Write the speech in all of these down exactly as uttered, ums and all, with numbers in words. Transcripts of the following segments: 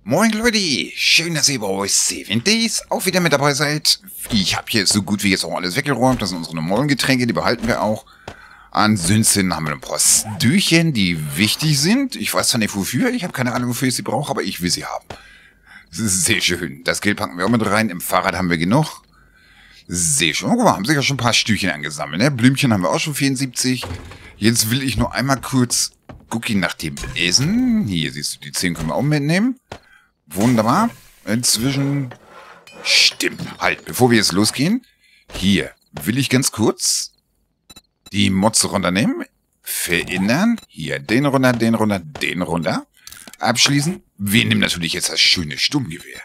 Moin Leute, schön, dass ihr bei euch Seven Days auch wieder mit dabei seid. Ich habe hier so gut wie jetzt auch alles weggeräumt. Das sind unsere normalen Getränke, die behalten wir auch. Ansonsten haben wir ein paar Stühlchen, die wichtig sind. Ich weiß zwar nicht wofür, ich habe keine Ahnung wofür ich sie brauche, aber ich will sie haben. Das ist sehr schön. Das Geld packen wir auch mit rein. Im Fahrrad haben wir genug. Sehr schön. Oh, guck mal, haben sich ja schon ein paar Stühlchen angesammelt, ne? Blümchen haben wir auch schon vierundsiebzig. Jetzt will ich nur einmal kurz gucken nach dem Essen. Hier siehst du, die zehn können wir auch mitnehmen. Wunderbar. Inzwischen... Stimmt. Halt, bevor wir jetzt losgehen. Hier will ich ganz kurz die Motze runternehmen. Verinnern. Hier, den runter, den runter, den runter. Abschließen. Wir nehmen natürlich jetzt das schöne Sturmgewehr.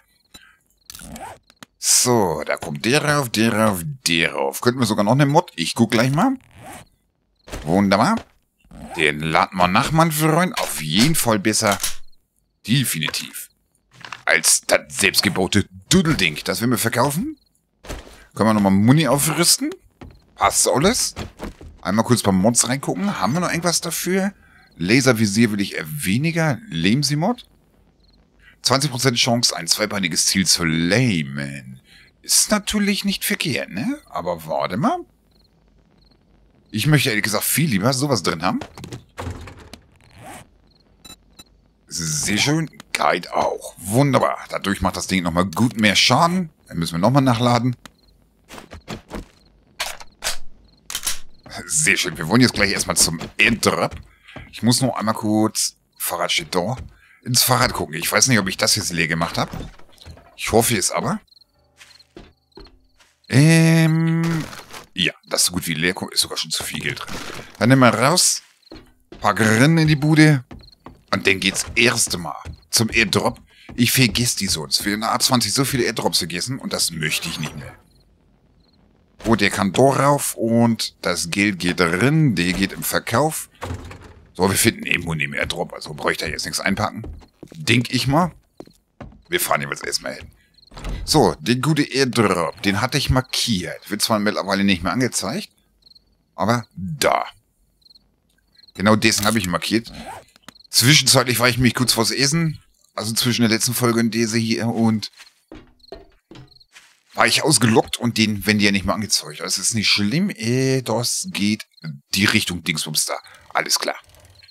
So, da kommt der rauf, der rauf, der rauf. Könnten wir sogar noch eine Mod? Ich guck gleich mal. Wunderbar. Den laden wir nach, mein Freund. Auf jeden Fall besser. Definitiv. Als das selbstgebaute Dudelding. Das werden wir verkaufen. Können wir nochmal Muni aufrüsten. Passt alles. Einmal kurz beim Mods reingucken. Haben wir noch irgendwas dafür? Laservisier will ich eher weniger. Lähmsi-Mod. zwanzig Prozent Chance, ein zweibeiniges Ziel zu lähmen. Ist natürlich nicht verkehrt, ne? Aber warte mal. Ich möchte ehrlich gesagt viel lieber sowas drin haben. Sehr schön. Guide auch. Wunderbar. Dadurch macht das Ding nochmal gut mehr Schaden. Dann müssen wir nochmal nachladen. Sehr schön. Wir wollen jetzt gleich erstmal zum Airdrop. Ich muss noch einmal kurz... Fahrrad steht da. Ins Fahrrad gucken. Ich weiß nicht, ob ich das jetzt leer gemacht habe. Ich hoffe es aber. Ähm... Ja, das ist so gut wie leer. Ist sogar schon zu viel Geld drin. Dann nehmen wir raus. Pack rein in die Bude. Und dann geht's erste Mal zum Airdrop. Ich vergesse die sonst. Für eine A zwanzig so viele Airdrops vergessen und das möchte ich nicht mehr. Oh, der kann da rauf und das Geld geht drin. Der geht im Verkauf. So, wir finden irgendwo neben Airdrop. Also bräuchte ich jetzt nichts einpacken. Denk ich mal. Wir fahren jeweils erstmal hin. So, den gute Airdrop, den hatte ich markiert. Wird zwar mittlerweile nicht mehr angezeigt. Aber da. Genau dessen habe ich markiert. Zwischenzeitlich war ich mich kurz vors Essen. Also zwischen der letzten Folge und dieser hier und... War ich ausgelockt und den, wenn die ja nicht mehr angezeigt. Das ist nicht schlimm. Äh, das geht die Richtung Dingsbums da. Alles klar.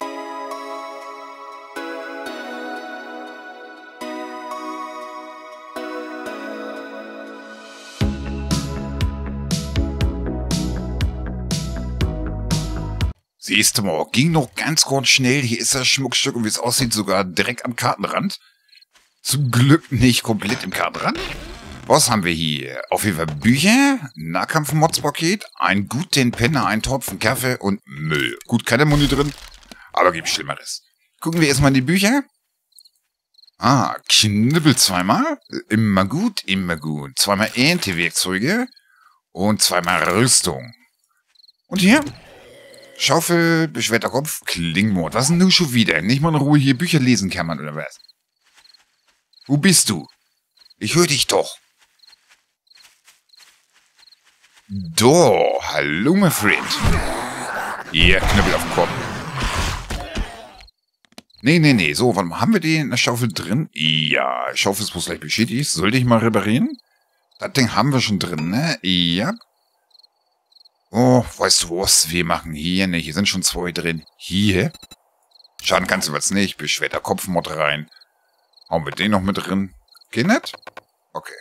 Siehst du mal, ging noch ganz kurz schnell. Hier ist das Schmuckstück und wie es aussieht, sogar direkt am Kartenrand. Zum Glück nicht komplett im Kartenrand. Was haben wir hier? Auf jeden Fall Bücher, Nahkampf-Mods-Paket, einen guten Penner, einen Tropfen Kaffee und Müll. Gut, keine Muni drin, aber gibt Schlimmeres. Gucken wir erstmal in die Bücher. Ah, Knibbel zweimal. Immer gut, immer gut. Zweimal Erntewerkzeuge und zweimal Rüstung. Und hier? Schaufel, beschwerter Kopf, Klingmord. Was denn du schon wieder? Nicht mal in Ruhe hier Bücher lesen kann man, oder was? Wo bist du? Ich höre dich doch. Do, hallo, mein Freund. Hier, Knüppel auf den Kopf. Nee, nee, nee. So, warte mal, haben wir den in der Schaufel drin? Ja, Schaufel ist bloß gleich beschädigt. Sollte ich mal reparieren? Das Ding haben wir schon drin, ne? Ja. Oh, weißt du was? Wir machen hier, ne, hier sind schon zwei drin. Hier. Schaden kannst du was nicht. Beschwerter Kopfmod rein. Hauen wir den noch mit drin. Geht nicht? Okay.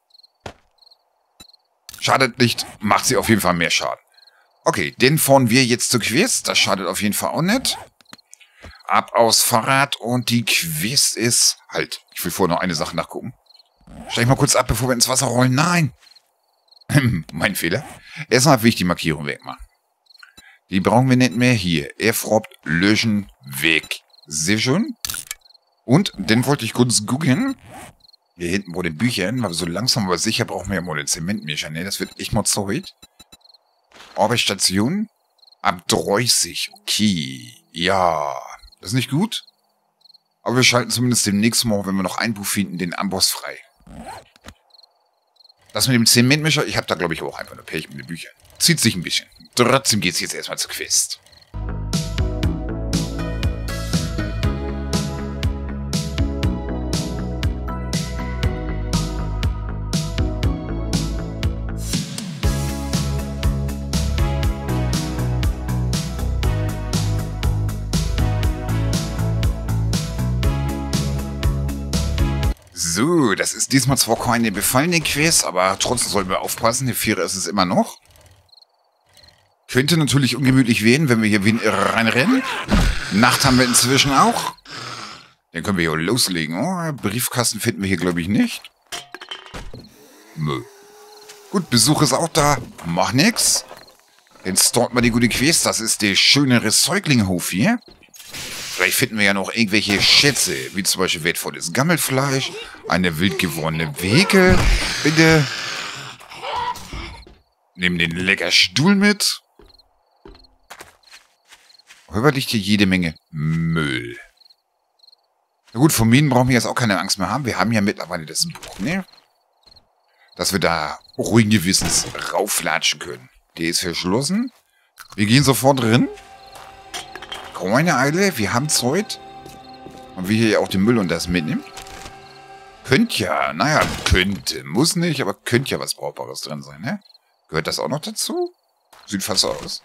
Schadet nicht, macht sie auf jeden Fall mehr Schaden. Okay, den fahren wir jetzt zur Quest. Das schadet auf jeden Fall auch nicht. Ab aus Fahrrad und die Quest ist... Halt, ich will vorher noch eine Sache nachgucken. Steig mal kurz ab, bevor wir ins Wasser rollen. Nein! Mein Fehler. Erstmal will ich die Markierung wegmachen. Die brauchen wir nicht mehr. Hier. Erfrobt, löschen, weg. Sehr schön. Und dann wollte ich kurz gucken. Hier hinten vor den Büchern, weil so langsam aber sicher brauchen wir ja mal den Zementmischer. Ne, das wird echt mal Zeit. Arbeitsstation. Ab dreißig. Okay. Ja. Das ist nicht gut. Aber wir schalten zumindest demnächst mal, wenn wir noch ein Buch finden, den Amboss frei. Das mit dem Zementmischer, ich habe da glaube ich auch einfach eine Pech mit den Büchern. Zieht sich ein bisschen. Trotzdem geht es jetzt erstmal zur Quest. So, das ist diesmal zwar keine befallene Quest, aber trotzdem sollten wir aufpassen. Die Vierer ist es immer noch. Könnte natürlich ungemütlich werden, wenn wir hier wen reinrennen. Nacht haben wir inzwischen auch. Dann können wir hier loslegen. Oh, Briefkasten finden wir hier, glaube ich, nicht. Nö. Gut, Besuch ist auch da. Mach nix. Dann starten wir die gute Quest. Das ist der schöne Recyclinghof hier. Vielleicht finden wir ja noch irgendwelche Schätze, wie zum Beispiel wertvolles Gammelfleisch, eine wild gewordene Wege. Bitte. Nehmen den lecker Stuhl mit. Hörbar liegt hier jede Menge Müll. Na gut, von Minen brauchen wir jetzt auch keine Angst mehr haben. Wir haben ja mittlerweile das Buch, ne? Dass wir da ruhigen Gewissens raufflatschen können. Der ist verschlossen. Wir gehen sofort drin. Keine Eile, wir haben Zeit. Und wir hier ja auch den Müll und das mitnehmen. Könnte ja, naja, könnte. Muss nicht, aber könnte ja was Brauchbares drin sein, ne? Gehört das auch noch dazu? Sieht fast so aus.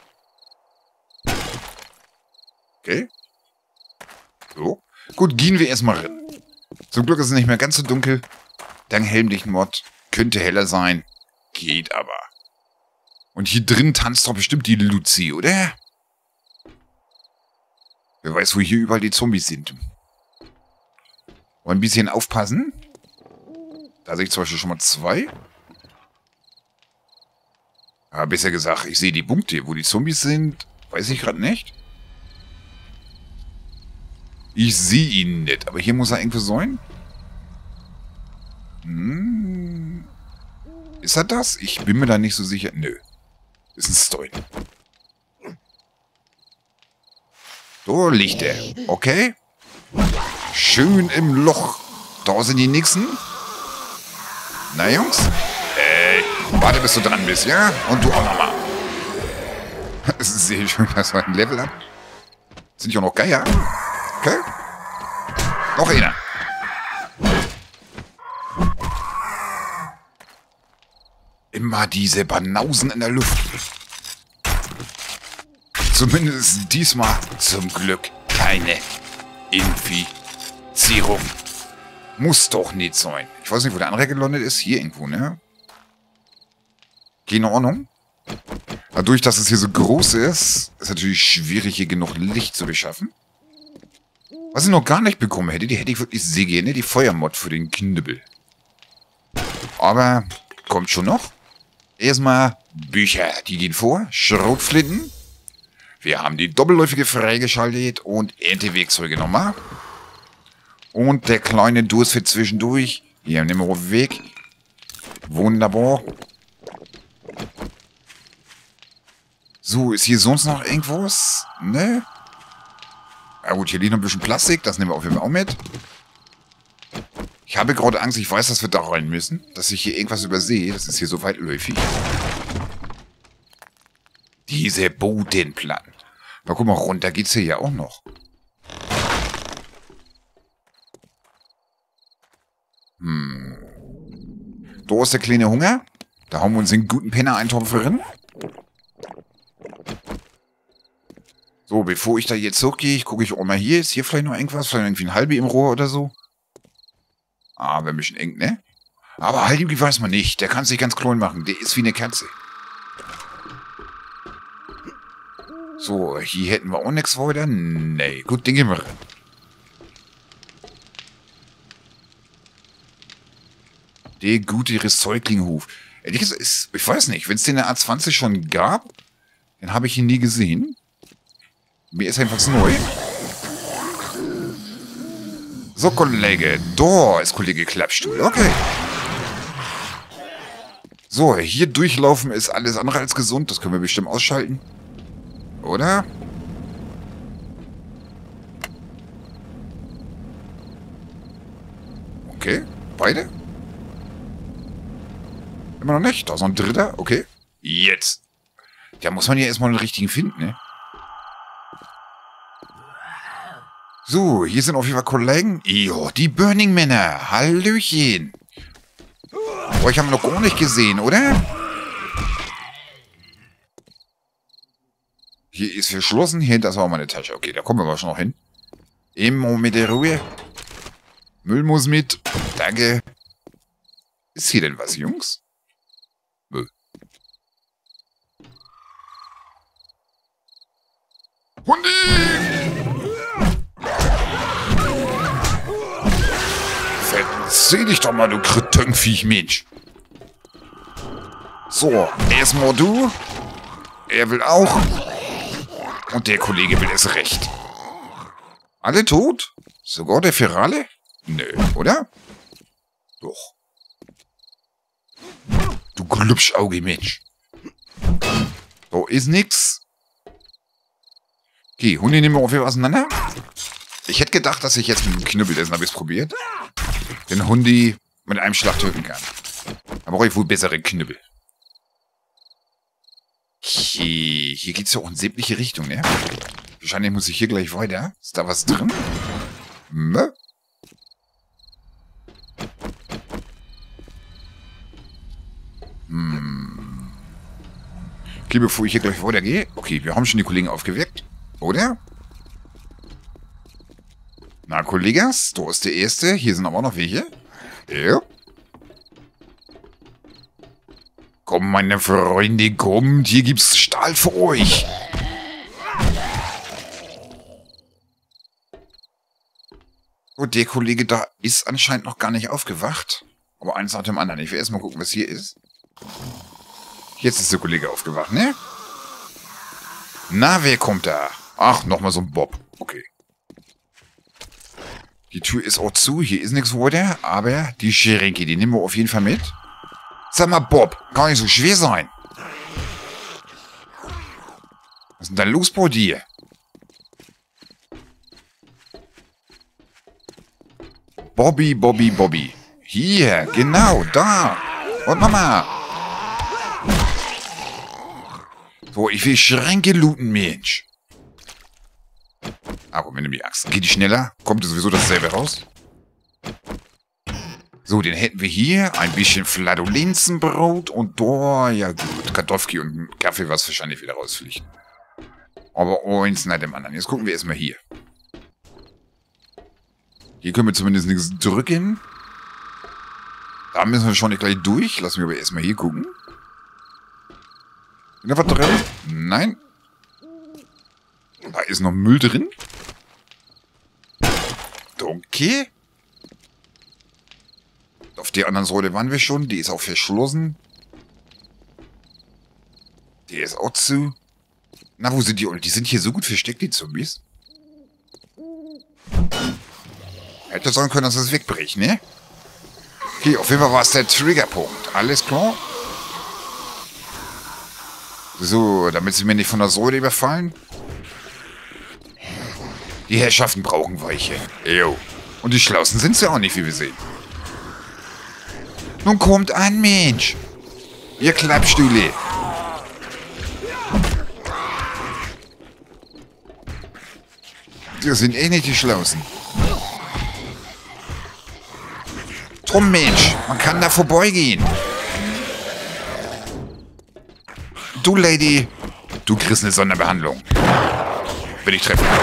Okay. So. Gut, gehen wir erstmal rein. Zum Glück ist es nicht mehr ganz so dunkel. Dank helmlichen Mod. Könnte heller sein. Geht aber. Und hier drin tanzt doch bestimmt die Luzi, oder? Wer weiß, wo hier überall die Zombies sind. Wollen ein bisschen aufpassen. Da sehe ich zum Beispiel schon mal zwei. Aber besser gesagt, ich sehe die Punkte. Wo die Zombies sind, weiß ich gerade nicht. Ich sehe ihn nicht. Aber hier muss er irgendwo sein. Hm. Ist er das? Ich bin mir da nicht so sicher. Nö. Ist ein Stoin. So liegt er. Okay. Schön im Loch. Da sind die nächsten. Na, Jungs? Ey, warte, bis du dran bist, ja? Und du auch nochmal. Es ist sehr schön, dass wir ein Level haben. Sind ja auch noch Geier. Okay. Noch einer. Immer diese Banausen in der Luft. Zumindest diesmal zum Glück keine Infizierung. Muss doch nicht sein. Ich weiß nicht, wo der andere gelandet ist. Hier irgendwo, ne? Keine Ahnung. Dadurch, dass es hier so groß ist, ist natürlich schwierig, hier genug Licht zu beschaffen. Was ich noch gar nicht bekommen hätte, die hätte ich wirklich sehr gerne, die Feuermod für den Knüppel. Aber kommt schon noch. Erstmal Bücher, die gehen vor. Schrotflinten. Wir haben die doppelläufige freigeschaltet und Erntewerkzeuge nochmal. Und der kleine Durst für zwischendurch. Hier, nehmen wir weg. Wunderbar. So, ist hier sonst noch irgendwas? Ne? Ja gut, hier liegt noch ein bisschen Plastik. Das nehmen wir auf jeden Fall auch mit. Ich habe gerade Angst, ich weiß, dass wir da rein müssen. Dass ich hier irgendwas übersehe. Das ist hier so weitläufig. Diese Bodenplatten. Na guck mal, runter geht's hier ja auch noch. Hm. Da ist der kleine Hunger. Da haben wir uns den guten Penner-Eintopf rein. So, bevor ich da jetzt hochgehe, ich gucke ich auch mal hier. Ist hier vielleicht noch irgendwas? Vielleicht irgendwie ein Halbi im Rohr oder so? Ah, wäre ein bisschen eng, ne? Aber Halbi weiß man nicht. Der kann sich ganz klein machen. Der ist wie eine Katze. So, hier hätten wir auch nichts weiter. Nee, gut, den gehen wir rein. Der gute Recyclinghof. Ehrlich gesagt, ist, ich weiß nicht, wenn es den in der A zwanzig schon gab, dann habe ich ihn nie gesehen. Mir ist einfach neu. So, Kollege. Da ist Kollege Klappstuhl. Okay. So, hier durchlaufen ist alles andere als gesund. Das können wir bestimmt ausschalten. Oder? Okay. Beide? Immer noch nicht. Da ist noch ein dritter. Okay. Jetzt. Da muss man ja erstmal einen richtigen finden, ne? So, hier sind auf jeden Fall Kollegen. Jo, die Burning Männer. Hallöchen. Euch haben wir noch gar nicht gesehen, oder? Hier ist verschlossen. Hier hinter ist auch meine Tasche. Okay, da kommen wir aber schon noch hin. Immer mit der Ruhe. Müll muss mit. Danke. Ist hier denn was, Jungs? Nö. Hundi! Verzieh dich doch mal, du Kretönkviech, Mensch. So, erstmal du. Er will auch. Und der Kollege will es recht. Alle tot? Sogar der Ferale? Nö, oder? Doch. Du Glubschauge, Mensch. So, ist nix. Okay, Hunde nehmen wir auf jeden Fall auseinander. Ich hätte gedacht, dass ich jetzt mit dem Knüppel dessen habe ich es probiert. Den Hundi mit einem Schlag töten kann. Da brauche ich wohl bessere Knüppel. Okay, hier geht es ja auch in sämtliche Richtungen, ne? Wahrscheinlich muss ich hier gleich weiter. Ist da was drin? Mö? Hm. Okay, bevor ich hier gleich weitergehe. Okay, wir haben schon die Kollegen aufgeweckt. Oder? Na, Kollegas, du bist der Erste. Hier sind aber auch noch welche. Ja. Komm, meine Freunde, kommt. Hier gibt's Stahl für euch. Und der Kollege da ist anscheinend noch gar nicht aufgewacht. Aber eins nach dem anderen. Ich will erstmal gucken, was hier ist. Jetzt ist der Kollege aufgewacht, ne? Na, wer kommt da? Ach, nochmal so ein Bob. Okay. Die Tür ist auch zu. Hier ist nichts weiter. Aber die Schränke, die nehmen wir auf jeden Fall mit. Sag mal, Bob, kann nicht so schwer sein. Was ist denn da los bei dir? Bobby, Bobby, Bobby. Hier, genau, da. Und Mama. So, ich will Schränke looten, Mensch. Aber wenn du die Axt. Geht die schneller? Kommt sowieso dasselbe raus? So, den hätten wir hier. Ein bisschen Flatulenzenbrot und da, ja gut, Kartoffeln und Kaffee, was wahrscheinlich wieder rausfliegt. Aber eins nach dem anderen. Jetzt gucken wir erstmal hier. Hier können wir zumindest nichts drücken. Da müssen wir schon nicht gleich durch. Lassen wir aber erstmal hier gucken. Ist da was drin? Nein. Da ist noch Müll drin. Okay. Auf der anderen Säule waren wir schon. Die ist auch verschlossen. Die ist auch zu. Na, wo sind die? Die sind hier so gut versteckt, die Zombies. Hätte sagen können, dass es wegbricht, ne? Okay, auf jeden Fall war es der Triggerpunkt. Alles klar. So, damit sie mir nicht von der Säule überfallen. Die Herrschaften brauchen Weiche. Jo. Und die Schlausten sind sie auch nicht, wie wir sehen. Nun kommt an, Mensch. Ihr Klappstühle. Das sind eh nicht die Schlausten. Drum, Mensch. Man kann da vorbeigehen. Du, Lady. Du kriegst eine Sonderbehandlung. Will ich treffen.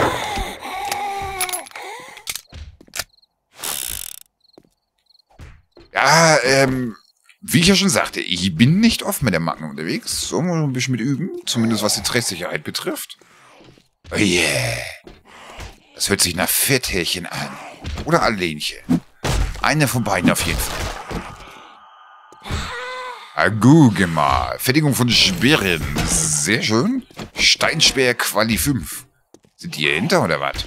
Ja, ähm, wie ich ja schon sagte, ich bin nicht oft mit der Magnum unterwegs. So, mal ein bisschen mit üben. Zumindest was die Treffsicherheit betrifft. Oh yeah. Das hört sich nach Fetthärchen an. Oder Allenchen. Eine von beiden auf jeden Fall. Ah, guck mal. Fertigung von Speeren. Sehr schön. Steinspeer Quali fünf. Sind die hier hinter oder was?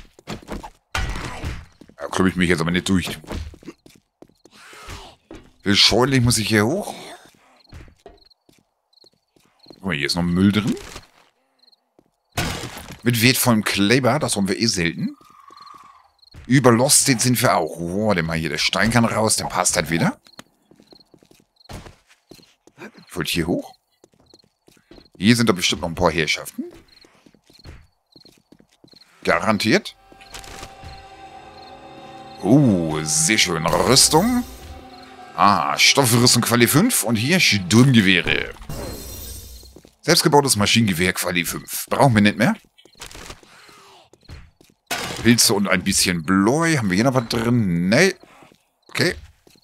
Da kloppe ich mich jetzt aber nicht durch. Wie scheuerlich muss ich hier hoch? Guck mal, hier ist noch Müll drin. Mit wertvollem Kleber, das haben wir eh selten. Überlostet sind wir auch. Oh, warte mal hier, der Stein kann raus, der passt halt wieder. Ich wollte hier hoch. Hier sind doch bestimmt noch ein paar Herrschaften. Garantiert. Oh, sehr schön. Rüstung. Ah, Stoffrüstung Quali fünf und hier Sturmgewehre. Selbstgebautes Maschinengewehr Quali fünf. Brauchen wir nicht mehr. Pilze und ein bisschen Bläu. Haben wir hier noch was drin? Nee. Okay.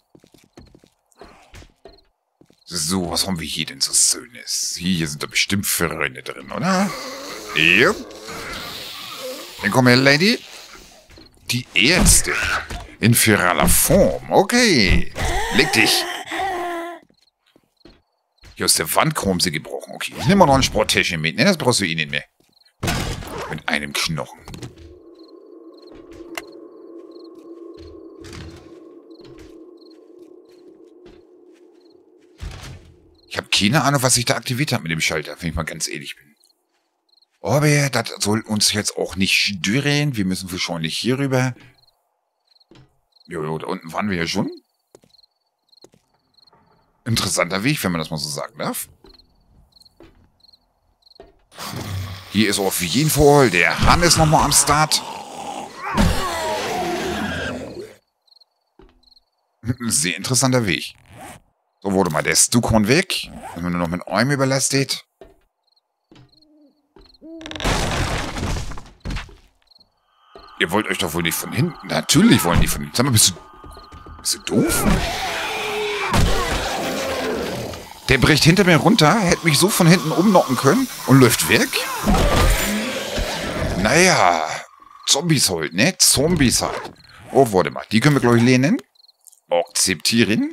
So, was haben wir hier denn so Schönes? Hier sind doch bestimmt Freunde drin, oder? Ja. Dann komm her, Lady. Die Ärzte. In viraler Form. Okay. Leg dich. Hier aus der Wand kaum sie gebrochen. Okay, ich nehme mal noch ein Sporttäschchen mit. Ne, das brauchst du eh nicht mehr. Mit einem Knochen. Ich habe keine Ahnung, was ich da aktiviert habe mit dem Schalter, wenn ich mal ganz ehrlich bin. Aber das soll uns jetzt auch nicht stören. Wir müssen wahrscheinlich hier rüber. Jojo, da unten waren wir ja schon. Interessanter Weg, wenn man das mal so sagen darf. Hier ist auf jeden Fall der Hannes nochmal am Start. Sehr interessanter Weg. So, wurde mal der Stukon weg. Wenn man nur noch mit einem überlastet. Ihr wollt euch doch wohl nicht von hinten. Natürlich wollen die von hinten. Sag mal, bist du, bist du doof? Der bricht hinter mir runter, hätte mich so von hinten umnocken können und läuft weg. Naja, Zombies halt, ne? Zombies halt. Oh, warte mal. Die können wir, glaube ich, lehnen. Akzeptieren.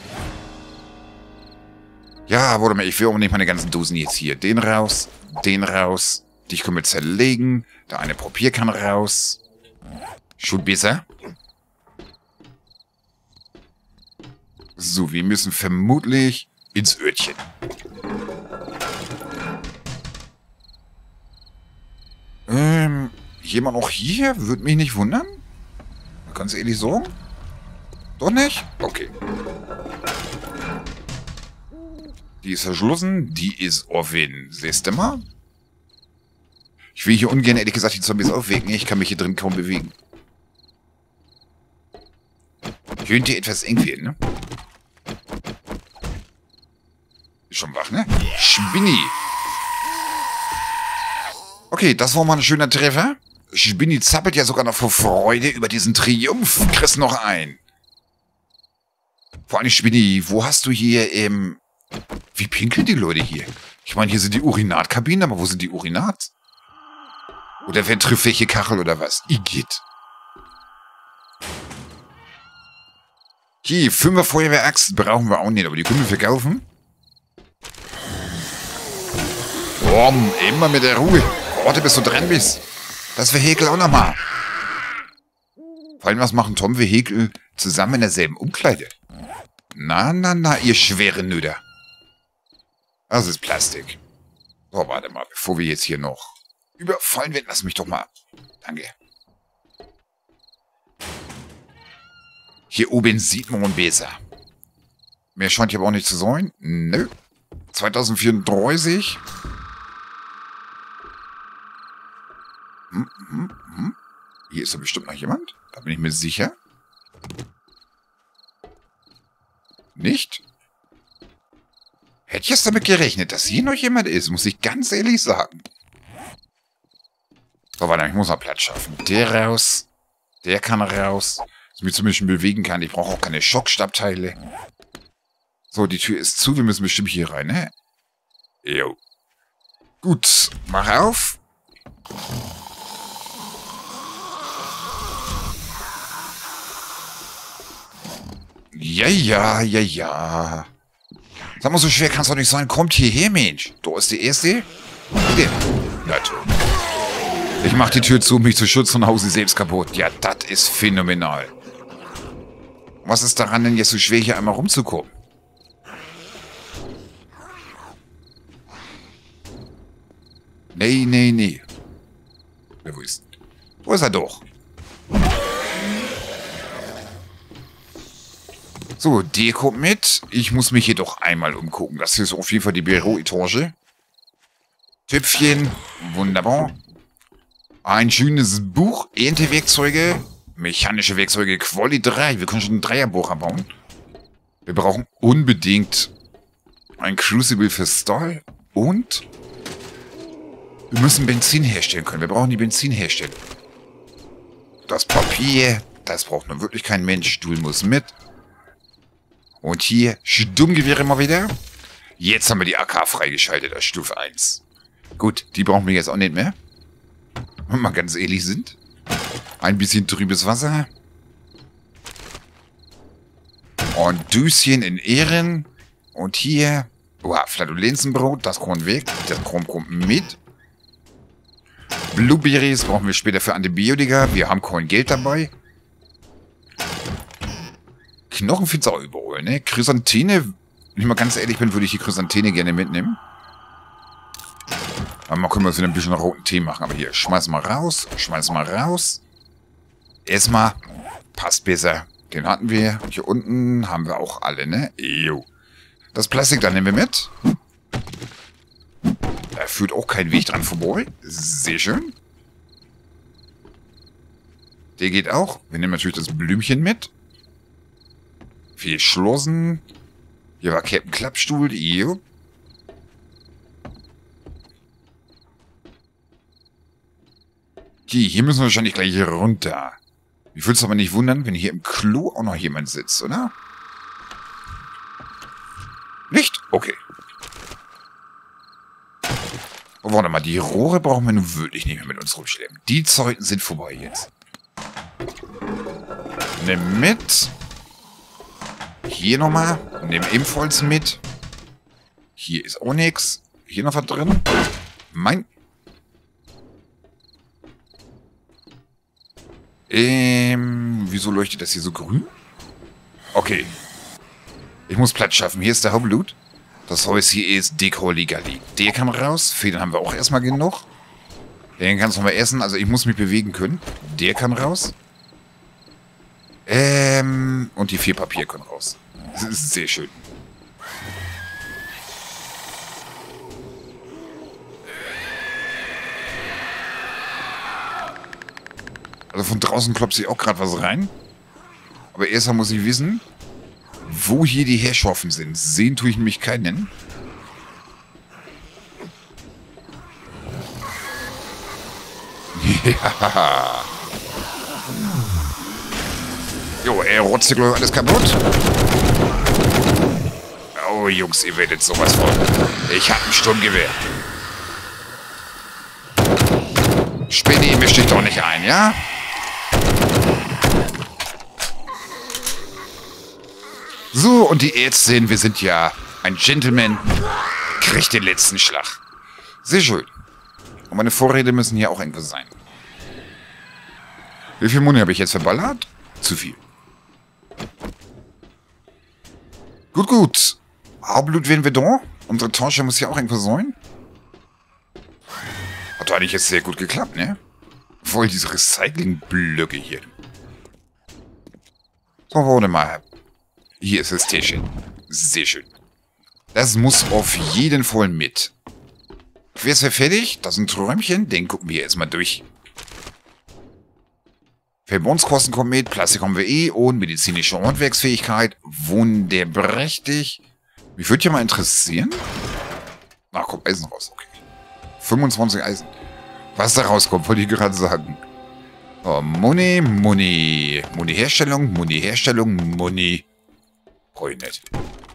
Ja, warte mal. Ich will auch nicht meine ganzen Dosen jetzt hier. Den raus, den raus. Dich können wir zerlegen. Da eine Probierkanne raus. Schon besser. So, wir müssen vermutlich ins Öhrchen. Ähm, jemand noch hier? Würde mich nicht wundern. Ganz ehrlich so. Doch nicht? Okay. Die ist verschlossen. Die ist offen. Siehst du mal? Ich will hier ungern, ehrlich gesagt, die Zombies aufwecken. Ich kann mich hier drin kaum bewegen. Könnte etwas eng werden, ne? Ist schon wach, ne? Spinni. Okay, das war mal ein schöner Treffer. Spinni zappelt ja sogar noch vor Freude über diesen Triumph. Kriegst noch ein. Vor allem, Spinni, wo hast du hier, ähm... Wie pinkeln die Leute hier? Ich meine, hier sind die Urinatkabinen, aber wo sind die Urinats? Oder wer trifft welche Kachel oder was? Igitt. Hier, fünfer Feuerwehraxt brauchen wir auch nicht, aber die können wir verkaufen. Boom, immer mit der Ruhe. Warte, bis du dran bist. Das Vehikel auch nochmal. Vor allem, was machen Tom Vehikel zusammen in derselben Umkleide? Na, na, na, ihr schweren Nöder. Das ist Plastik. So, warte mal, bevor wir jetzt hier noch überfallen werden, lass mich doch mal. Danke. Hier oben sieht man besser. Mehr scheint hier aber auch nicht zu sein. Nö. zweitausendvierunddreißig. Hm, hm, hm. Hier ist doch bestimmt noch jemand. Da bin ich mir sicher. Nicht? Hätte ich jetzt damit gerechnet, dass hier noch jemand ist, muss ich ganz ehrlich sagen. So, warte, ich muss noch Platz schaffen. Der raus. Der kann raus. Dass ich mich zumindest bewegen kann. Ich brauche auch keine Schockstabteile. So, die Tür ist zu. Wir müssen bestimmt hier rein, ne? Jo. Gut, mach auf. Ja, ja, ja, ja. Sag mal, so schwer kann es doch nicht sein. Kommt hierher, Mensch. Da ist die erste. Bitte. Ja, toll. Ich mach die Tür zu, um mich zu schützen und hau sie selbst kaputt. Ja, das ist phänomenal. Was ist daran denn jetzt so schwer, hier einmal rumzukommen? Nee, nee, nee. Ja, wo ist... Wo ist er doch? So, der kommt mit. Ich muss mich hier doch einmal umgucken. Das ist auf jeden Fall die Büroetage. Töpfchen. Wunderbar. Ein schönes Buch. Erntewerkzeuge. Mechanische Werkzeuge. Quali drei. Wir können schon einen Dreierbohrer bauen. Wir brauchen unbedingt ein Crucible für Stahl. Und wir müssen Benzin herstellen können. Wir brauchen die Benzin herstellen. Das Papier. Das braucht nun wirklich kein Mensch. Stuhl muss mit. Und hier Sturmgewehr immer wieder. Jetzt haben wir die A K freigeschaltet als Stufe eins. Gut, die brauchen wir jetzt auch nicht mehr. Wenn wir mal ganz ehrlich sind. Ein bisschen trübes Wasser. Und Düschen in Ehren. Und hier... Oha, Flatulenzenbrot. Das kommt weg. Das Chrom kommt mit. Blueberries brauchen wir später für Antibiotika. Wir haben kein Geld dabei. Knochen find's auch überall, ne? Chrysanthene, wenn ich mal ganz ehrlich bin, würde ich die Chrysanthene gerne mitnehmen. Aber mal können wir uns wieder ein bisschen roten Tee machen. Aber hier, schmeiß mal raus, schmeiß mal raus. Erstmal, passt besser. Den hatten wir. Hier unten haben wir auch alle, ne? Jo. Das Plastik, da nehmen wir mit. Da führt auch kein Weg dran vorbei. Sehr schön. Der geht auch. Wir nehmen natürlich das Blümchen mit. Viel Schlossen. Hier war Captain Klappstuhl. Jo. Okay, hier müssen wir wahrscheinlich gleich runter. Ich würde es aber nicht wundern, wenn hier im Klo auch noch jemand sitzt, oder? Nicht? Okay. Oh, warte mal, die Rohre brauchen wir nun wirklich nicht mehr mit uns rumschleppen. Die Zeiten sind vorbei jetzt. Nimm mit. Hier nochmal. Nimm ebenfalls mit. Hier ist auch nichts. Hier noch was drin. Mein... Ähm, wieso leuchtet das hier so grün? Okay. Ich muss Platz schaffen. Hier ist der Hauptblut. Das Haus hier ist Dekoligali. Der kann raus. Federn haben wir auch erstmal genug. Den kannst du noch mal essen. Also ich muss mich bewegen können. Der kann raus. Ähm, und die vier Papier können raus. Das ist sehr schön. Also von draußen klopft sich auch gerade was rein. Aber erstmal muss ich wissen, wo hier die Herrschaften sind. Sehen tue ich nämlich keinen. Ja. Jo, er rotzt hier gleich alles kaputt. Oh, Jungs, ihr werdet sowas von. Ich hab ein Sturmgewehr. Spinni, misch dich doch nicht ein, ja? So, und die Ärztin, wir sind ja ein Gentleman, kriegt den letzten Schlag. Sehr schön. Und meine Vorräte müssen hier auch irgendwo sein. Wie viel Muni habe ich jetzt verballert? Zu viel. Gut, gut. Hauptblut werden wir da. Unsere Tasche muss hier auch irgendwo sein. Hat doch eigentlich jetzt sehr gut geklappt, ne? Voll diese Recycling-Blöcke hier. So, warte mal. Hier ist das Täschchen. Sehr schön. Das muss auf jeden Fall mit. Wer ist ja fertig? Das ist ein Träumchen. Den gucken wir jetzt mal durch. Verbohnskosten kommt mit. Plastik haben wir eh. Und medizinische Handwerksfähigkeit. Wunderprächtig. Mich würde ja mal interessieren. Ach, kommt Eisen raus. Okay. fünfundzwanzig Eisen. Was da rauskommt, wollte ich gerade sagen. Oh, Muni, Muni. Muni-Herstellung, Muni-Herstellung, Muni. Brauch ich nicht.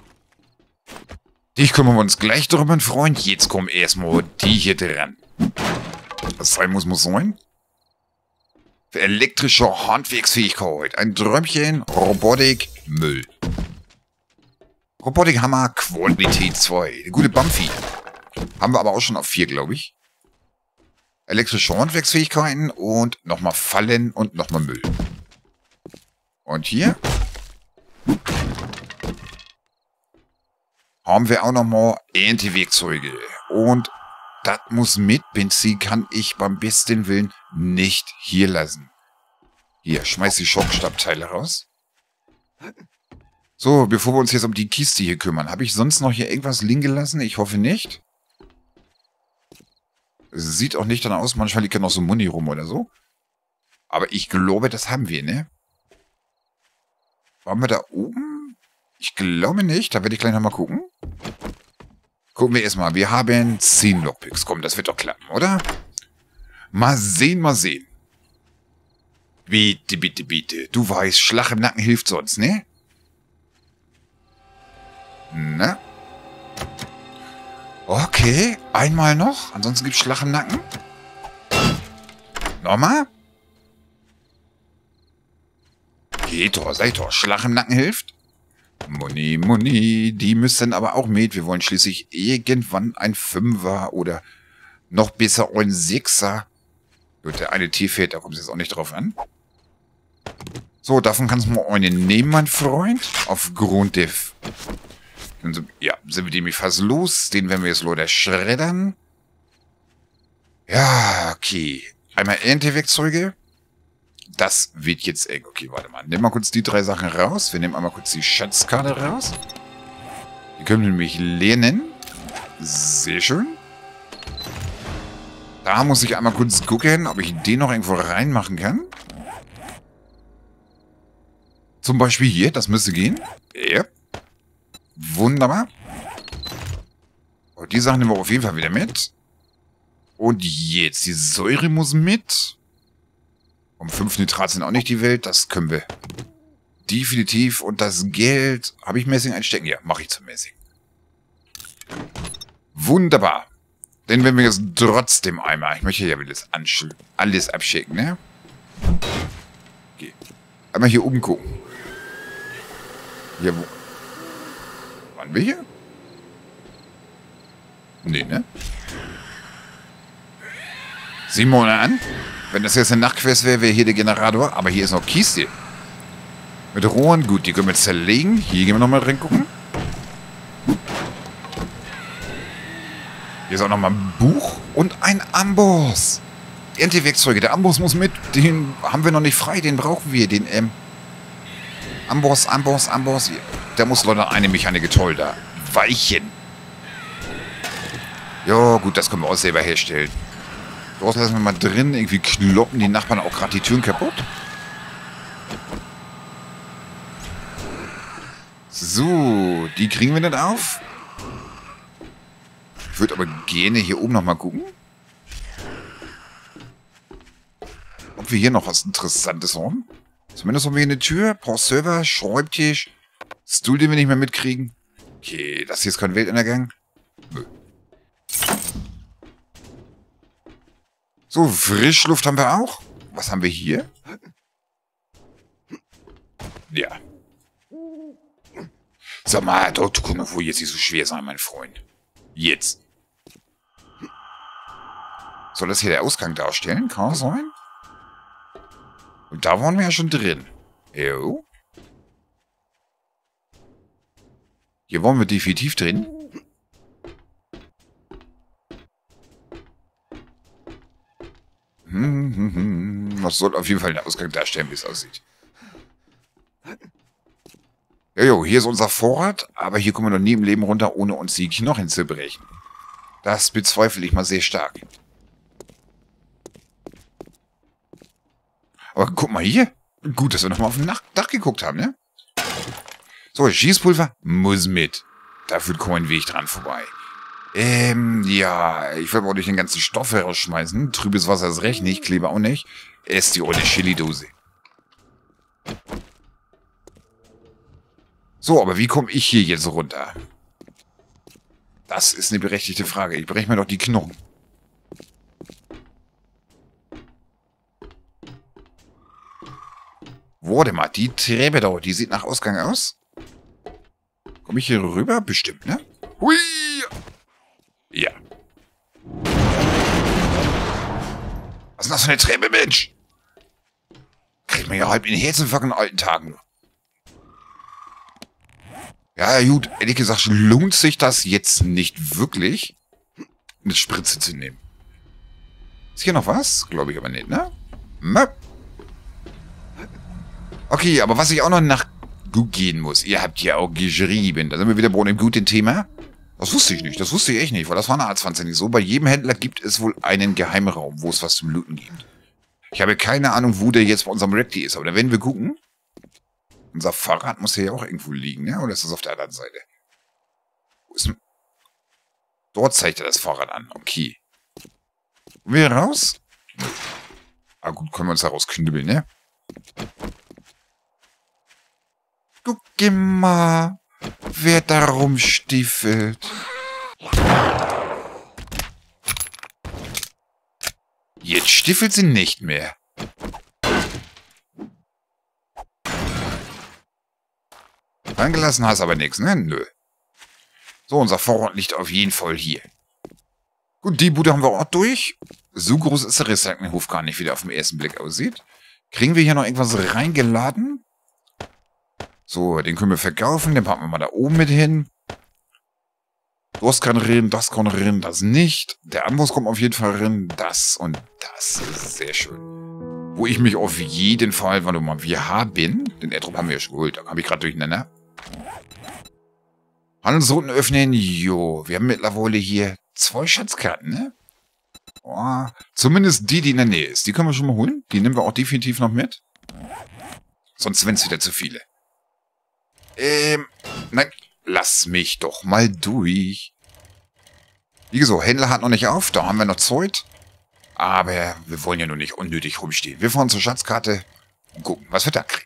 Die kümmern wir uns gleich drum, mein Freund. Jetzt kommen erstmal die hier dran. Was sein muss, muss sein. Für elektrische Handwerksfähigkeit. Ein Träumchen, Robotik, Müll. Robotikhammer, Qualität zwei. Eine gute Bamfi. Haben wir aber auch schon auf vier, glaube ich. Elektrische Handwerksfähigkeiten und nochmal Fallen und nochmal Müll. Und hier haben wir auch nochmal Erntewerkzeuge. Und das muss mit. Benzin kann ich beim besten Willen nicht hier lassen. Hier, schmeiß die Schockstabteile raus. So, bevor wir uns jetzt um die Kiste hier kümmern, habe ich sonst noch hier irgendwas liegen gelassen? Ich hoffe nicht. Sieht auch nicht danach aus, manchmal liegt ja noch so Muni rum oder so. Aber ich glaube, das haben wir, ne? Waren wir da oben? Ich glaube nicht, da werde ich gleich nochmal gucken. Gucken wir erstmal, wir haben zehn Lockpicks. Komm, das wird doch klappen, oder? Mal sehen, mal sehen. Bitte, bitte, bitte. Du weißt, Schlag im Nacken hilft sonst, ne? Na? Okay, einmal noch. Ansonsten gibt's Schlag im Nacken. Nochmal? Geht doch, seid doch. Schlag im Nacken hilft. Moni, Moni, die müssen aber auch mit. Wir wollen schließlich irgendwann ein Fünfer oder noch besser ein Sechser. Gut, der eine Tier fehlt, da kommt es jetzt auch nicht drauf an. So, davon kannst du mal einen nehmen, mein Freund. Aufgrund der... Ja, sind wir nämlich fast los. Den werden wir jetzt leider schreddern. Ja, okay. Einmal Erntewerkzeuge. Das wird jetzt eng. Okay, warte mal. Nimm mal kurz die drei Sachen raus. Wir nehmen einmal kurz die Schatzkarte raus. Die können wir nämlich lernen. Sehr schön. Da muss ich einmal kurz gucken, ob ich den noch irgendwo reinmachen kann. Zum Beispiel hier. Das müsste gehen. Ja. Wunderbar. Und die Sachen nehmen wir auf jeden Fall wieder mit. Und jetzt, die Säure muss mit. Um fünf Nitrat sind auch nicht die Welt. Das können wir definitiv. Und das Geld, habe ich Messing einstecken? Ja, mache ich zum Messing. Wunderbar. Denn wenn wir jetzt trotzdem einmal, ich möchte ja wieder alles, alles abschicken, ne? Okay. Einmal hier oben gucken. Hier, wo... Waren wir hier? Nee, ne? Sieh mal an. Wenn das jetzt eine Nachtquest wäre, wäre hier der Generator. Aber hier ist noch Kiste. Mit Rohren. Gut, die können wir zerlegen. Hier gehen wir nochmal reingucken. Hier ist auch nochmal ein Buch und ein Amboss. Erntewerkzeuge. Der Amboss muss mit. Den haben wir noch nicht frei. Den brauchen wir. Den, ähm... Amboss, Amboss, Amboss. Der muss leider eine Mechanik toll da. Weichen. Ja, gut, das können wir auch selber herstellen. Dort lassen wir mal drin. Irgendwie kloppen die Nachbarn auch gerade die Türen kaputt. So, die kriegen wir dann auf. Ich würde aber gerne hier oben nochmal gucken. Ob wir hier noch was Interessantes haben. Zumindest haben wir hier eine Tür, ein paar Server, Schreibtisch, Stuhl, den wir nicht mehr mitkriegen. Okay, das hier ist kein Weltuntergang. Nö. So, Frischluft haben wir auch. Was haben wir hier? Ja. Sag mal, du kannst wohl jetzt nicht so schwer sein, mein Freund. Jetzt. Soll das hier der Ausgang darstellen? Kann das sein? Und da waren wir ja schon drin. Jo. Hier waren wir definitiv drin. Hm, hm, hm. Das soll auf jeden Fall der Ausgang darstellen, wie es aussieht. Jojo, hier ist unser Vorrat, aber hier kommen wir noch nie im Leben runter, ohne uns die Knochen zu brechen. Das bezweifle ich mal sehr stark. Aber guck mal hier. Gut, dass wir nochmal auf dem Dach geguckt haben, ne? So, Schießpulver muss mit. Da führt kein Weg dran vorbei. Ähm, ja, ich will aber auch nicht den ganzen Stoff herausschmeißen. Trübes Wasser ist recht nicht, Kleber auch nicht. Ess die olle Chili-Dose. So, aber wie komme ich hier jetzt runter? Das ist eine berechtigte Frage. Ich breche mir doch die Knochen. Warte mal, die Treppe da, die sieht nach Ausgang aus. Komme ich hier rüber? Bestimmt, ne? Hui! Ja. Was ist das für eine Treppe, Mensch? Kriegt man ja halb in den Herzinfarkt in alten Tagen. Ja, gut, ehrlich gesagt, lohnt sich das jetzt nicht wirklich, eine Spritze zu nehmen. Ist hier noch was? Glaube ich aber nicht, ne? Möp. Okay, aber was ich auch noch nach gut gehen muss, ihr habt ja auch geschrieben, da sind wir wieder bei einem guten Thema. Das wusste ich nicht, das wusste ich echt nicht, weil das war in der A zwanzig nicht so. Bei jedem Händler gibt es wohl einen Geheimraum, wo es was zum Looten gibt. Ich habe keine Ahnung, wo der jetzt bei unserem Recti ist, aber da werden wir gucken. Unser Fahrrad muss hier ja auch irgendwo liegen, ne? Oder ist das auf der anderen Seite? Wo ist denn... Dort zeigt er das Fahrrad an, okay. Wollen wir raus? Ah gut, können wir uns da rausknüppeln, ne? Guck mal, wer da rumstiefelt. Jetzt stiefelt sie nicht mehr. Reingelassen hast aber nichts, ne? Nö. So, unser Vorrat liegt auf jeden Fall hier. Gut, die Bude haben wir auch durch. So groß ist der Recyclinghof gar nicht, wie der auf den ersten Blick aussieht. Kriegen wir hier noch irgendwas reingeladen? So, den können wir verkaufen. Den packen wir mal da oben mit hin. Das kann rein, das kann rein, das nicht. Der Amboss kommt auf jeden Fall rein. Das und das ist sehr schön. Wo ich mich auf jeden Fall, warte mal, wir haben, den Airdrop haben wir ja schon geholt. Da habe ich gerade durcheinander. Handelsrouten öffnen. Jo, wir haben mittlerweile hier zwei Schatzkarten, ne? Oh, zumindest die, die in der Nähe ist. Die können wir schon mal holen. Die nehmen wir auch definitiv noch mit. Sonst sind es wieder zu viele. Ähm, nein, lass mich doch mal durch. Wie gesagt, Händler hat noch nicht auf. Da haben wir noch Zeit. Aber wir wollen ja nur nicht unnötig rumstehen. Wir fahren zur Schatzkarte und gucken, was wir da kriegen.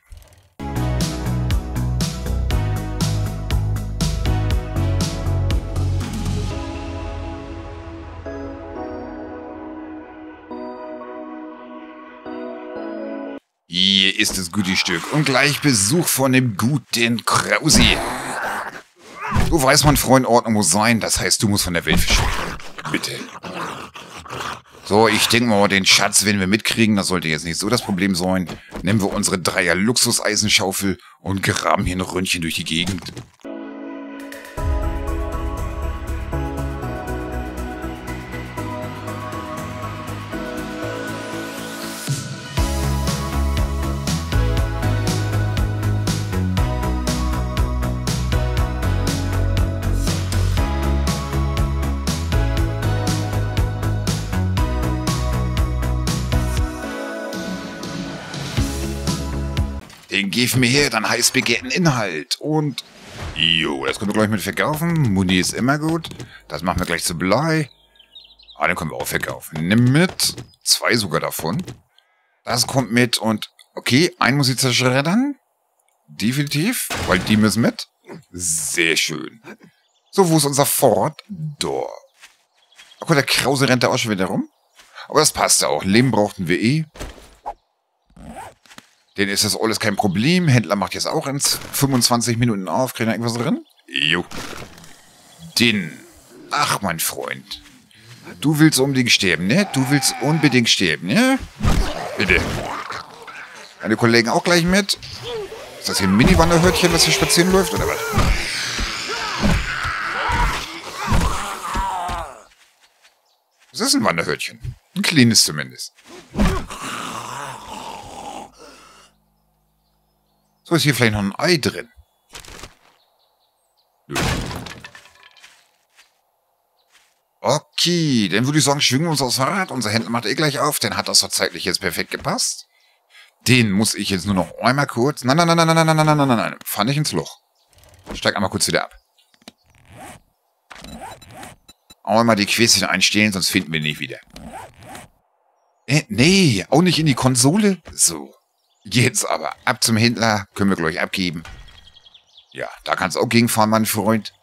Hier ist das gute Stück und gleich Besuch von dem guten Krausi. Du weißt, mein Freund, Ordnung muss sein, das heißt, du musst von der Welt verschwinden. Bitte. So, ich denke mal, den Schatz werden wir mitkriegen, das sollte jetzt nicht so das Problem sein. Nehmen wir unsere Dreier Luxus-Eisenschaufel und graben hier ein Röntchen durch die Gegend. Den gib mir her, dann heiß begehrten Inhalt. Und, jo, das können wir gleich mit verkaufen. Muni ist immer gut. Das machen wir gleich zu Blei. Ah, den können wir auch verkaufen. Nimm mit. Zwei sogar davon. Das kommt mit und, okay, einen muss ich zerschreddern. Definitiv, weil die müssen mit. Sehr schön. So, wo ist unser Ford? Da. Okay, der Krause rennt da auch schon wieder rum. Aber das passt ja auch. Leben brauchten wir eh. Den ist das alles kein Problem. Händler macht jetzt auch in fünfundzwanzig Minuten auf. Kriegt er irgendwas drin? Jo. Den. Ach, mein Freund. Du willst unbedingt sterben, ne? Du willst unbedingt sterben, ne? Bitte. Deine Kollegen auch gleich mit? Ist das hier ein Mini-Wanderhörtchen, was hier spazieren läuft, oder was? Das ist ein Wanderhörtchen. Ein kleines zumindest. So, ist hier vielleicht noch ein Ei drin? Nö. Okay, dann würde ich sagen, schwingen wir uns aufs Fahrrad. Unser Händler macht eh gleich auf. Dann hat das doch zeitlich jetzt perfekt gepasst. Den muss ich jetzt nur noch einmal kurz... Nein, nein, nein, nein, nein, nein, nein, nein, nein, nein. Fahr nicht ins Loch. Steig einmal kurz wieder ab. Einmal die Quest einstellen, sonst finden wir ihn nicht wieder. Äh, nee, auch nicht in die Konsole. So. Jetzt aber. Ab zum Händler. Können wir gleich abgeben. Ja, da kannst du auch gegenfahren, mein Freund.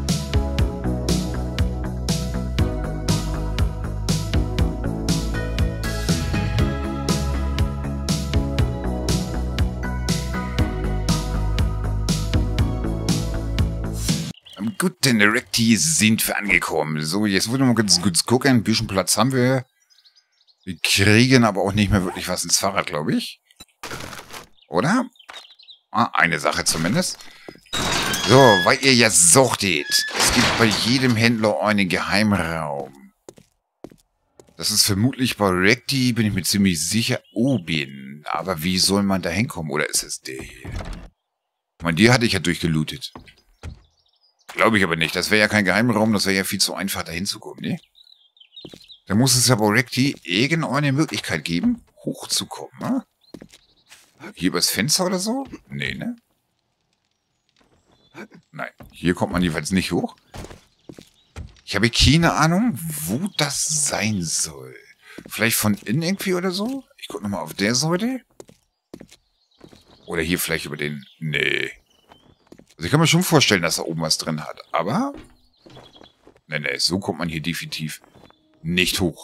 Am guten Recti sind wir angekommen. So, jetzt wollen wir mal ganz kurz gucken. Ein bisschen Platz haben wir. Wir kriegen aber auch nicht mehr wirklich was ins Fahrrad, glaube ich. Oder? Ah, eine Sache zumindest. So, weil ihr ja suchtet. Es gibt bei jedem Händler einen Geheimraum. Das ist vermutlich bei Recti, bin ich mir ziemlich sicher, oben. Aber wie soll man da hinkommen? Oder ist es der hier? Ich meine, die hatte ich ja durchgelootet. Glaube ich aber nicht. Das wäre ja kein Geheimraum. Das wäre ja viel zu einfach, da hinzukommen, ne? Da muss es ja bei Recti irgendeine Möglichkeit geben, hochzukommen, ne? Hier übers Fenster oder so? Nee, ne? Nein, hier kommt man jedenfalls nicht hoch. Ich habe keine Ahnung, wo das sein soll. Vielleicht von innen irgendwie oder so? Ich gucke nochmal auf der Seite. Oder hier vielleicht über den... Nee. Also ich kann mir schon vorstellen, dass er oben was drin hat. Aber... Nee, nee, so kommt man hier definitiv nicht hoch.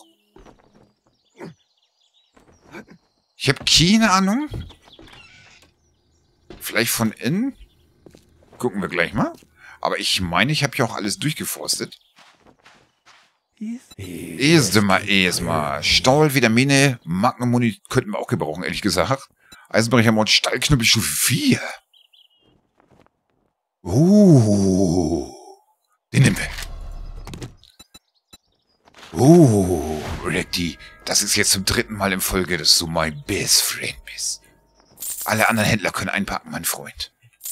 Ich habe keine Ahnung. Vielleicht von innen. Gucken wir gleich mal. Aber ich meine, ich habe hier auch alles durchgeforstet. Erstmal, erstmal. Stahl, Vitamine, Magnum-Muni könnten wir auch gebrauchen, ehrlich gesagt. Eisenbrechermord, Stahlknüppel, Stufe vier. Uh, den nehmen wir. Uh, Reddy, das ist jetzt zum dritten Mal in Folge, dass du mein Best Friend bist. Alle anderen Händler können einpacken, mein Freund.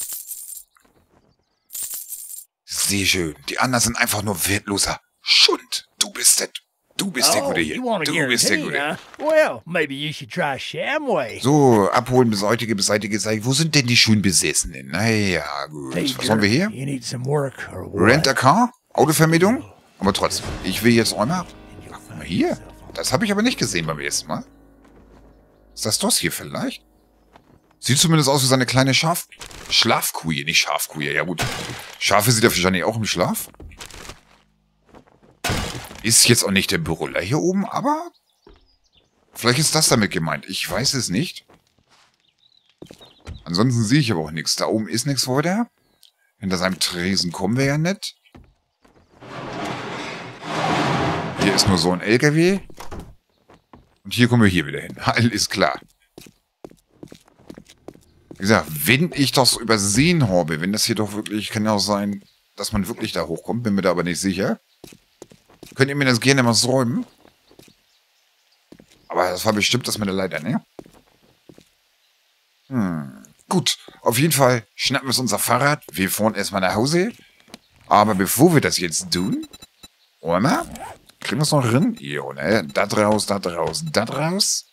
Sehr schön. Die anderen sind einfach nur wertloser Schund. Du bist der, du bist der Gute hier. Du bist der Gute. Well, maybe you should try Shamway. So, abholen, beseitige, beseitige, beseitige. Wo sind denn die schön Besessenen? Naja, gut. Was haben wir hier? You need some work or what? Rent a car? Autovermietung? Aber trotzdem, ich will jetzt einmal... Ach, guck mal hier. Das habe ich aber nicht gesehen beim ersten Mal. Ist das das hier vielleicht? Sieht zumindest aus wie seine kleine Schaf... Schlafkuh, nicht Schafkuh. Ja gut. Schafe sieht er wahrscheinlich auch im Schlaf. Ist jetzt auch nicht der Brüller hier oben, aber... Vielleicht ist das damit gemeint. Ich weiß es nicht. Ansonsten sehe ich aber auch nichts. Da oben ist nichts weiter. Hinter seinem Tresen kommen wir ja nicht. Hier ist nur so ein L K W. Und hier kommen wir hier wieder hin. Alles klar. Wie gesagt, wenn ich das übersehen habe, wenn das hier doch wirklich, kann ja auch sein, dass man wirklich da hochkommt, bin mir da aber nicht sicher. Könnt ihr mir das gerne mal säumen? Aber das war bestimmt das mit der Leiter, ne? Hm. Gut, auf jeden Fall schnappen wir uns unser Fahrrad. Wir fahren erstmal nach Hause. Aber bevor wir das jetzt tun, oder? Kriegen wir es noch drin? Jo, ne? Da raus, da raus, da raus.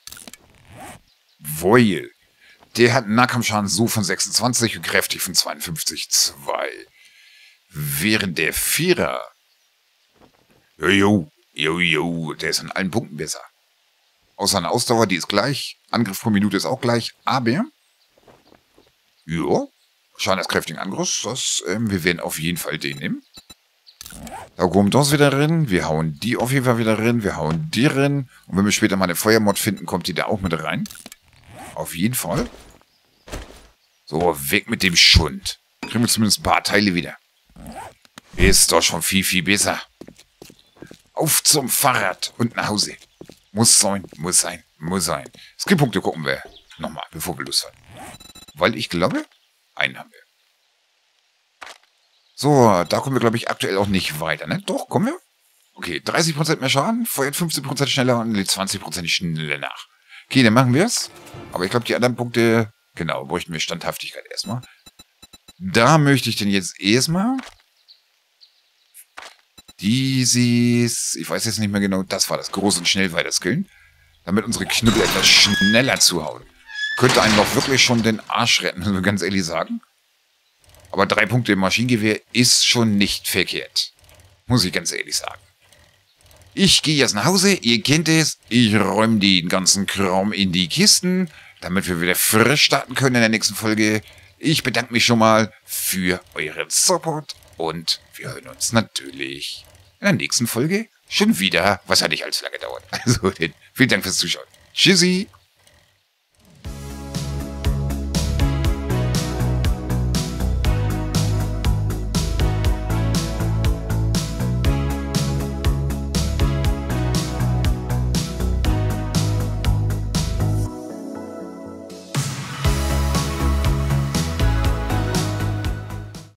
Weil der hat einen Nahkampfschaden so von sechsundzwanzig und kräftig von zweiundfünfzig Komma zwei. Während der Vierer... Jojo, jojo, der ist an allen Punkten besser. Außer eine Ausdauer, die ist gleich. Angriff pro Minute ist auch gleich. Aber... Ja, Schaden des kräftigen Angriffs, das, ähm, wir werden auf jeden Fall den nehmen. Da kommt das wieder drin. Wir hauen die auf jeden Fall wieder drin. Wir hauen die drin. Und wenn wir später mal eine Feuermod finden, kommt die da auch mit rein. Auf jeden Fall. So, weg mit dem Schund. Kriegen wir zumindest ein paar Teile wieder. Ist doch schon viel, viel besser. Auf zum Fahrrad und nach Hause. Muss sein, muss sein, muss sein. Skillpunkte gucken wir nochmal, bevor wir losfahren. Weil ich glaube, einen haben wir. So, da kommen wir, glaube ich, aktuell auch nicht weiter, ne? Doch, kommen wir? Okay, dreißig Prozent mehr Schaden, feuert fünfzehn Prozent schneller und lädt zwanzig Prozent schneller nach. Okay, dann machen wir es. Aber ich glaube, die anderen Punkte, genau, bräuchten wir Standhaftigkeit erstmal. Da möchte ich denn jetzt erstmal dieses, ich weiß jetzt nicht mehr genau, das war das, groß und schnell weiter skillen, damit unsere Knüppel etwas schneller zuhauen. Könnte einen doch wirklich schon den Arsch retten, muss man ganz ehrlich sagen. Aber drei Punkte im Maschinengewehr ist schon nicht verkehrt. Muss ich ganz ehrlich sagen. Ich gehe jetzt nach Hause, ihr kennt es. Ich räume den ganzen Kram in die Kisten, damit wir wieder frisch starten können in der nächsten Folge. Ich bedanke mich schon mal für euren Support und wir hören uns natürlich in der nächsten Folge schon wieder. Was hat nicht allzu lange gedauert. Also, vielen Dank fürs Zuschauen. Tschüssi.